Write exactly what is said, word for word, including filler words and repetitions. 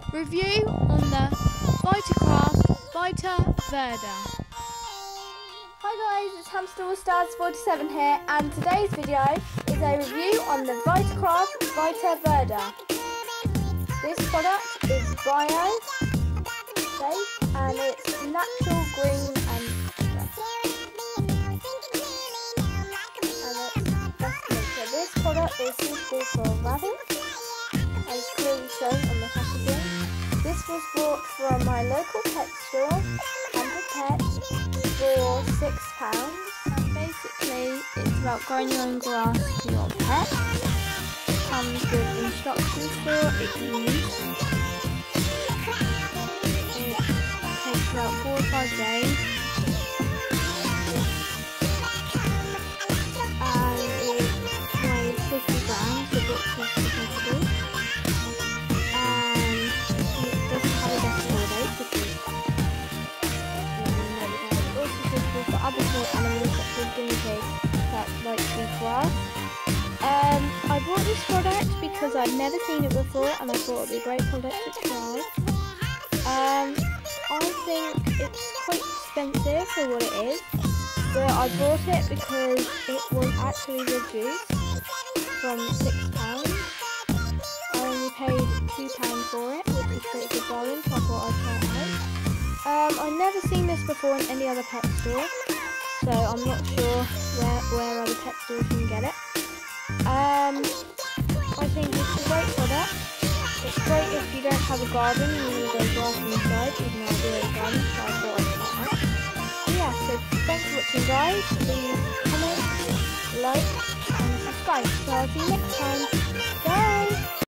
review on the Vitakraft Vita Verde. Hi guys, it's Hamster All Stars forty-seven here, and today's video is a review on the Vitakraft Vita Verde. This product is bio safe and it's natural green and fresh. And it's so this product is suitable for rabbits, as clearly shown on the packaging. This was bought from my local pet store, Pampered Pets, for six pounds. And basically, it's about growing your own grass for your pet. It comes with instructions for its use. It takes about four or five days. And it weighs fifty grams, the box is supposed to be. And it doesn't have a decimal date because it's also suitable for other small animals such as guinea pigs that like to eat grass. Um, I bought this product because I'd never seen it before and I thought it would be a great product to try. Um, I think it's quite expensive for what it is, but I bought it because it was actually reduced from six pounds. I only paid two pounds for it, which is pretty good bargain, so I thought I'd try it out. Um, I've never seen this before in any other pet store, so I'm not sure where, where other pet stores you can get it. Um, I think it's a great product. It's great if you don't have a garden and you want to go grass inside, even though I do have a garden, so I thought I'd try it out. So yeah, so thanks for watching guys. Please comment, like and subscribe. So I'll see you next time. Bye!